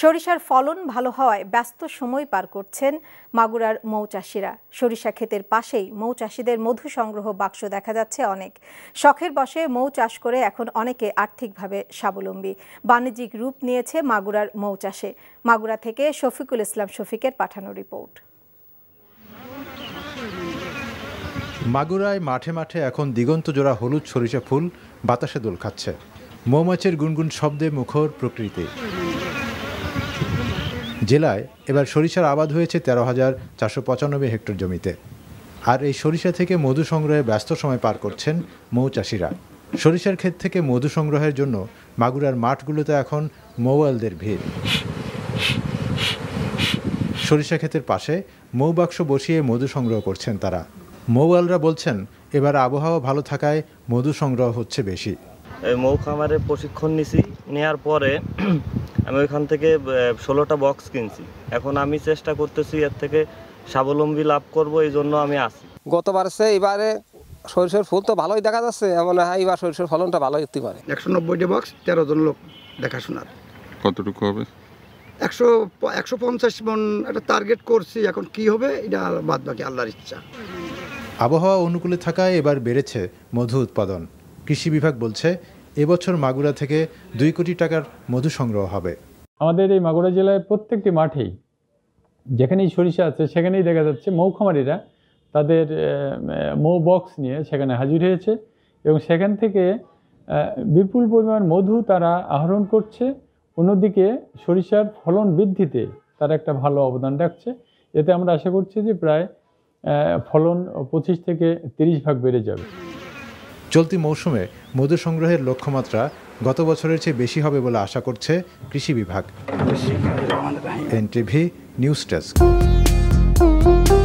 সরিষার ফলন ভালো হওয়ায় ব্যস্ত সময় পার করছেন মাগুরার মৌচাষিরা। সরিষা ক্ষেতের পাশেই মৌচাষিদের মধু সংগ্রহ বাক্স দেখা যাচ্ছে অনেক। শখের বশে মৌ চাষ করে এখন অনেকে আর্থিকভাবে স্বাবলম্বী। বাণিজ্যিক রূপ নিয়েছে মাগুরার মৌচাষে। মাগুরা থেকে শফিকুল ইসলাম শফিকের পাঠানো রিপোর্ট। মাগুরায় মাঠে মাঠে এখন দিগন্ত জোড়া হলুদ সরিষা ফুল বাতাসে দোল খাচ্ছে। মৌমাছির গুনগুন শব্দে মুখর প্রকৃতি। জেলায় এবার সরিষার আবাদ হয়েছে 13,495 হেক্টর জমিতে। আর এই সরিষা থেকে মধু সংগ্রহে ব্যস্ত সময় পার করছেন মৌচাষিরা। সরিষার ক্ষেত থেকে মধু সংগ্রহের জন্য মাগুরার মাঠগুলোতে এখন মৌয়ালদের ভিড়। সরিষা ক্ষেতের পাশে মৌবাক্স বসিয়ে মধু সংগ্রহ করছেন তারা। মৌয়ালরা বলছেন এবার আবহাওয়া ভালো থাকায় মধু সংগ্রহ হচ্ছে বেশি। মৌ খামারে প্রশিক্ষণ নিছি, নেওয়ার পরে আমি ওইখান থেকে 16টা বক্স কিনছি। এখন আমি চেষ্টা করতেছি এর থেকে স্বাবলম্বী লাভ করব, এই জন্য আমি আসি। গতবার চেয়ে এবারে সরিষার ফুল তো ভালোই দেখা যাচ্ছে, এমন হয় এবার সরিষার ফলনটা ভালোই হতে পারে। 190টা বক্স, 13 জন লোক দেখাশোনার। কতটুকু হবে? 150 মন একটা টার্গেট করছি, এখন কি হবে এটা বাদ বাকি আল্লাহর ইচ্ছা। আবহাওয়া অনুকূলে থাকায় এবার বেড়েছে মধু উৎপাদন। কৃষি বিভাগ বলছে এবছর মাগুরা থেকে 2 কোটি টাকার মধু সংগ্রহ হবে। আমাদের এই মাগুরা জেলায় প্রত্যেকটি মাঠেই যেখানেই সরিষা আছে সেখানেই দেখা যাচ্ছে মৌখামারিরা তাদের মৌ বক্স নিয়ে সেখানে হাজির হয়েছে এবং সেখান থেকে বিপুল পরিমাণ মধু তারা আহরণ করছে। অন্যদিকে সরিষার ফলন বৃদ্ধিতে তারা একটা ভালো অবদান রাখছে। এতে আমরা আশা করছি যে প্রায় ফলন 25 থেকে 30 ভাগ বেড়ে যাবে। চলতি মৌসুমে মধু সংগ্রহের লক্ষ্যমাত্রা গত বছরের চেয়ে বেশি হবে বলে আশা করছে কৃষি বিভাগ। NTV news desk.